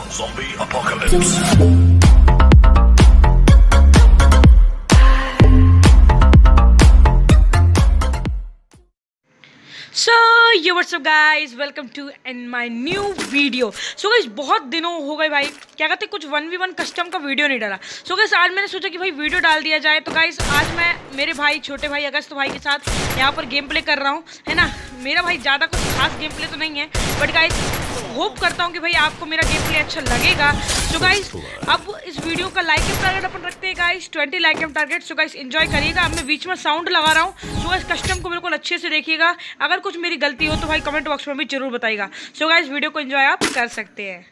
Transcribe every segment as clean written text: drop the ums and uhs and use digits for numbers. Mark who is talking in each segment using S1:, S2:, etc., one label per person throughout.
S1: Zombie apocalypse.
S2: So yo what's up guys, welcome to in my new video. So guys बहुत दिनों हो गए भाई, क्या कहते कुछ 1v1 कस्टम का वीडियो नहीं डाला। सो गाइस आज मैंने सोचा कि भाई वीडियो डाल दिया जाए। तो गाइस आज मैं मेरे भाई छोटे भाई अगस्त भाई के साथ यहाँ पर गेम प्ले कर रहा हूँ, है ना। मेरा भाई ज़्यादा कुछ खास गेम प्ले तो नहीं है, बट गाइस होप करता हूँ कि भाई आपको मेरा गेम प्ले अच्छा लगेगा। सो गाइस अब इस वीडियो का लाइक एम टारगेट अपन रखते हैं गाइस 20 लाइक एम टारगेट। सो गाइस एंजॉय करिएगा। अब मैं बीच में साउंड लगा रहा हूँ, सो गाइस कस्टम को बिल्कुल अच्छे से देखिएगा। अगर कुछ मेरी गलती हो तो भाई कमेंट बॉक्स में भी जरूर बताइएगा। सो गाइस वीडियो को एंजॉय आप कर सकते हैं।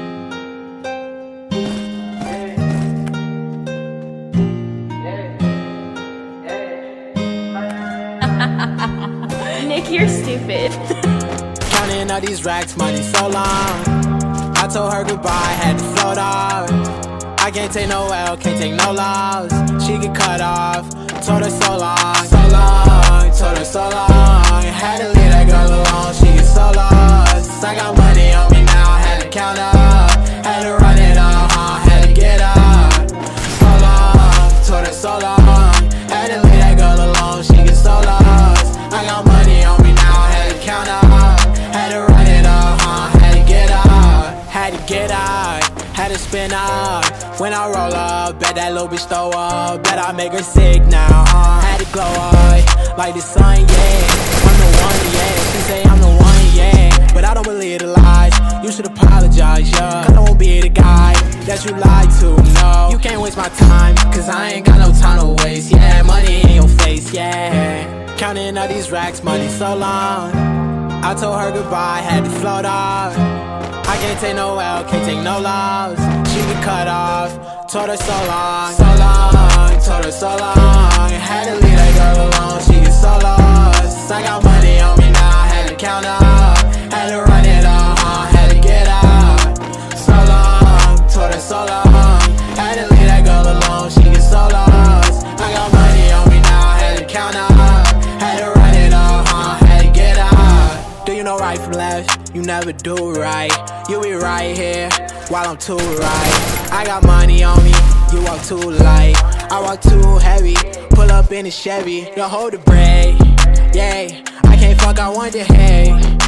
S3: Nick, you're stupid.
S4: Counting all these racks, money so long. I told her goodbye, had to float off. I can't take no L, can't take no loss. She get cut off, told her so long, so long, told her so long. Had to leave that girl alone, she get so lost. I got money on me now, had to count up, had to run it up, had to get up. So long, told her so long. Had to leave that girl alone, she get so lost. I got money on me now, had to count up, had to run it up, had to get up, had to get out, had to spin up. When I roll up, bet that little bitch throw up, bet I make her sick now, had to glow up, like the sun, yeah. I'm the one, yeah, she say I'm the one, yeah. But I don't believe the lies, you should apologize, yeah. I don't be the guy that you lied to, no. You can't waste my time, cause I ain't got no time to waste, yeah. Money in your face, yeah. Counting all these racks, money so long. I told her goodbye, had to float off. I can't take no L, can't take no loss. She get cut off, told her so long, so long, told her so long. Had to leave that girl alone, she get so lost. I got money on me now, had to count up, had to run it up, had to get out. So long, told her so long. Had to leave that girl alone, she get so lost. I got money on me now, had to count up, had to run it up, had to get out. Do you know right from left? You never do right. You be right here while I'm too right. I got money on me, you walk too light. I walk too heavy, pull up in a Chevy. Don't hold the brake, yeah. I can't fuck, I want the hay,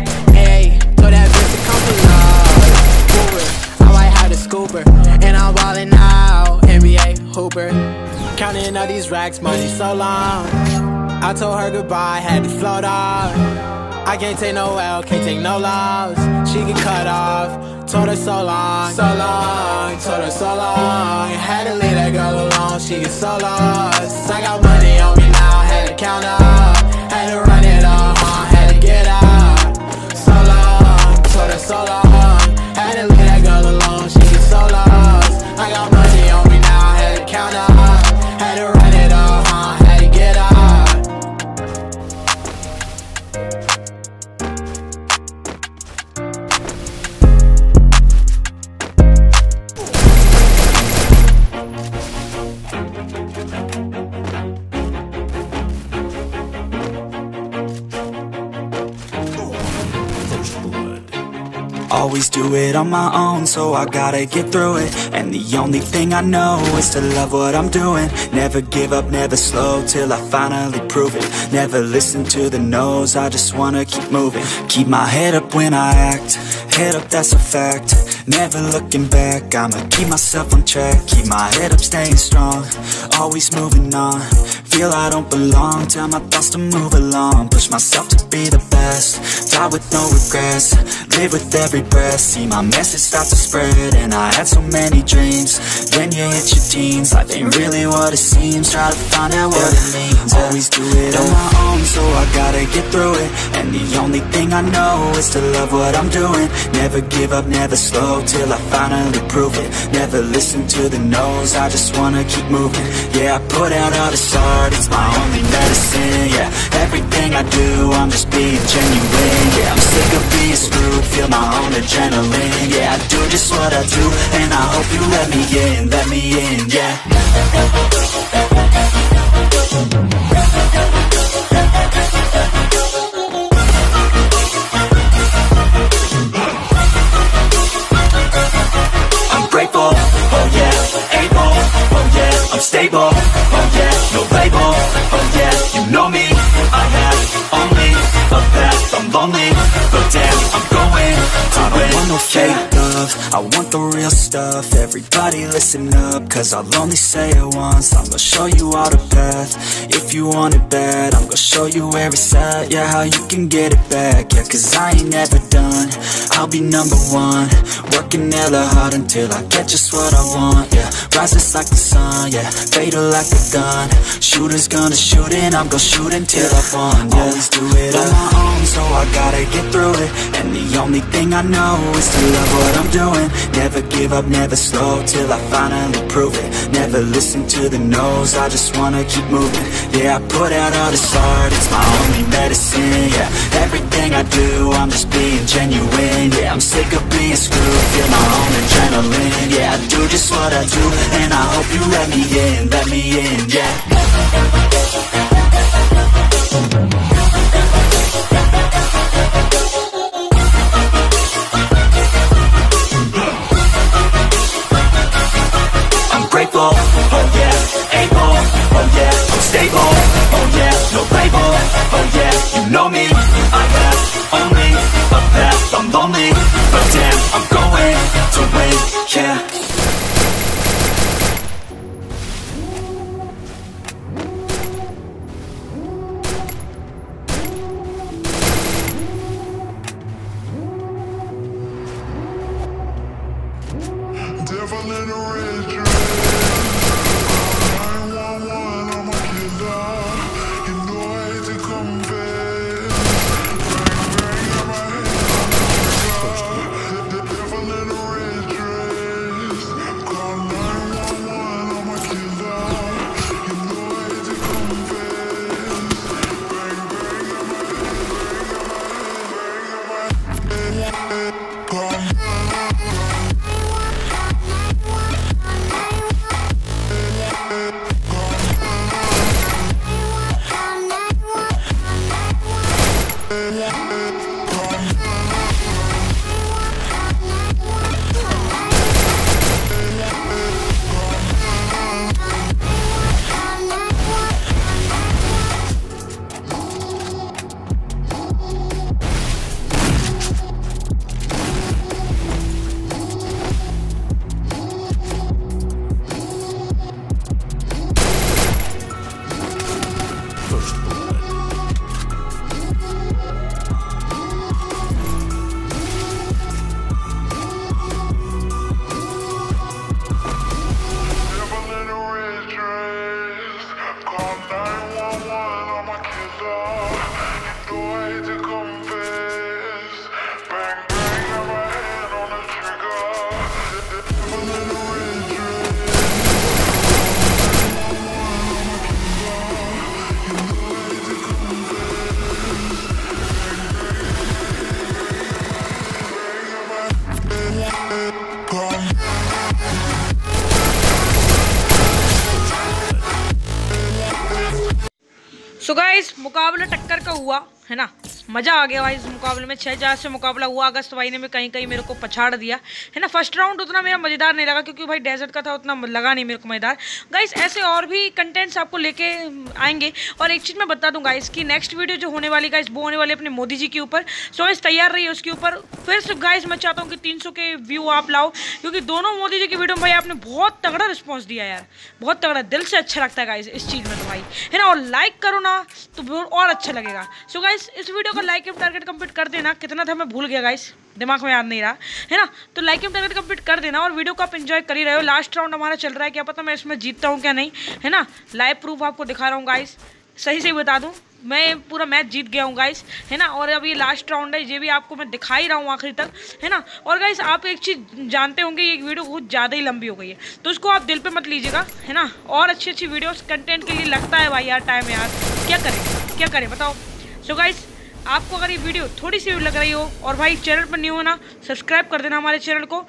S4: hey. Told that bitch to come for love, Uber. I might have the scooper, and I'm ballin' out, NBA hooper. Counting all these racks, money so long. I told her goodbye, had to float off. I can't take no L, can't take no loss. She get cut off, told her so long, so long, told her so long. Had to leave that girl alone, she get so lost. I got money on me now, had to count up, had to run it up, had to get out. So long, told her so long. Had to leave that girl alone, she get so lost. I got money on me now, had to count up, had to run it up, had to get out.
S5: Always do it on my own, so I gotta get through it. And the only thing I know is to love what I'm doing. Never give up, never slow, till I finally prove it. Never listen to the no's, I just wanna keep moving. Keep my head up when I act, head up, that's a fact. Never looking back, I'ma keep myself on track. Keep my head up, staying strong, always moving on. Feel I don't belong, tell my thoughts to move along. Push myself to be the best, die with no regrets. Live with every breath, see my message start to spread. And I had so many dreams, then you hit your teens. Life ain't really what it seems, try to find out what it means. Always do it on my own, so I gotta get through it. And the only thing I know is to love what I'm doing. Never give up, never slow, till I finally prove it. Never listen to the no's, I just wanna keep moving. Yeah, I put out all this art, it's my only medicine. Yeah, everything I do, I'm just being genuine. Yeah, I'm sick of being screwed, feel my own adrenaline. Yeah, I do just what I do, and I hope you let me in, yeah. no fake love, I want the real stuff. Everybody listen up, cause I'll only say it once. I'm gonna show you all the path, if you want it bad. I'm gonna show you where it's at, yeah, how you can get it back. Yeah, cause I ain't never done, I'll be number one. Working hella hard until I get just what I want. Yeah, rises like the sun, yeah, fatal like a gun. Shooters gonna shoot and I'm gonna shoot until I won. Yeah, always do it on my own, so I gotta get through it. And the only thing I know is to love what I'm doing. Never give up, never slow, till I finally prove it. Never listen to the no's, I just wanna keep moving. Yeah, I put out all this art, it's my only medicine. Yeah, everything I do, I'm just being genuine. Yeah, I'm sick of being screwed, feel my own adrenaline. Yeah, I do just what I do, and I hope you let me in, yeah. Grateful, oh yeah, able, oh yeah, I'm stable, oh yeah, no label, oh yeah, you know me, I have only a path, I'm lonely, but damn, I'm going to win, yeah.
S1: Devil in a red dress, 911, I'm a killer. You know I hate to confess. Bang, bang, got my head on the devil in a red dress. Call 911, I'm a killer. You know I hate to confess. Bang, bang, got my head, call
S2: so guys मुकाबला टक्कर का हुआ है ना, मज़ा आ गया भाई इस मुकाबले में। 6-4 से मुकाबला हुआ। अगस्त भाई ने भी कहीं कहीं मेरे को पछाड़ दिया है ना। फर्स्ट राउंड उतना मेरा मज़ेदार नहीं लगा क्योंकि भाई डेजर्ट का था, उतना लगा नहीं मेरे को मज़ेदार। गाइस ऐसे और भी कंटेंट्स आपको लेके आएंगे। और एक चीज़ मैं बता दूँ गाइस कि नेक्स्ट वीडियो जो होने वाली गाइस वो होने वाली अपने मोदी जी के ऊपर। सो गाइस तैयार रहिए उसके ऊपर। फिर से गाइस मैं चाहता हूँ कि 300 के व्यू आप लाओ क्योंकि दोनों मोदी जी की वीडियो में भाई आपने बहुत तगड़ा रिस्पॉन्स दिया यार, बहुत तगड़ा, दिल से अच्छा लगता है गाइस इस चीज़ में तो भाई है ना। और लाइक करो ना तो और अच्छा लगेगा। सो गाइस इस वीडियो का लाइक एम टारगेट कंप्लीट कर देना। कितना था मैं भूल गया गाइस, दिमाग में याद नहीं रहा है ना। तो लाइक एम टारगेट कंप्लीट कर देना और वीडियो को आप एंजॉय कर ही रहे हो। लास्ट राउंड हमारा चल रहा है, क्या पता मैं इसमें जीतता हूँ क्या नहीं है ना। लाइव प्रूफ आपको दिखा रहा हूँ गाइस, सही बता दूँ मैं पूरा मैच जीत गया हूँ गाइस है ना। और अब ये लास्ट राउंड है, ये भी आपको मैं दिखा ही रहा हूँ आखिरी तक है ना। और गाइस आप एक चीज़ जानते होंगे ये वीडियो बहुत ज़्यादा ही लंबी हो गई है तो उसको आप दिल पे मत लीजिएगा है ना। और अच्छी अच्छी वीडियोस कंटेंट के लिए लगता है भाई यार टाइम यार, क्या करें बताओ। सो गाइस आपको अगर ये वीडियो थोड़ी सी भी लग रही हो और भाई चैनल पर न्यू हो ना, सब्सक्राइब कर देना हमारे चैनल को।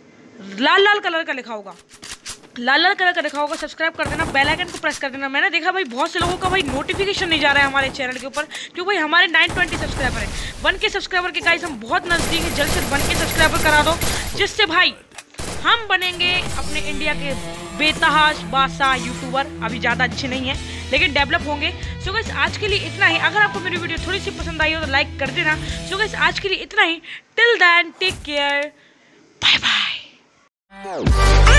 S2: लाल लाल कलर का लिखा होगा, सब्सक्राइब कर देना, बेल आइकन को प्रेस कर देना। मैंने देखा भाई बहुत से लोगों का भाई नोटिफिकेशन नहीं जा रहा है हमारे चैनल के ऊपर क्योंकि भाई हमारे 920 सब्सक्राइबर हैं। 1K सब्सक्राइबर के गाइस हम बहुत नज़दीक हैं, जल्द से 1K सब्सक्राइबर करा दो जिससे भाई हम बनेंगे अपने इंडिया के बेतहाश बादशाह यूट्यूबर। अभी ज़्यादा अच्छे नहीं हैं लेकिन डेवलप होंगे। सो गाइस आज के लिए इतना ही। अगर आपको मेरी वीडियो थोड़ी सी पसंद आई हो तो लाइक कर देना। सो गाइस आज के लिए इतना ही। Till then take care, bye bye.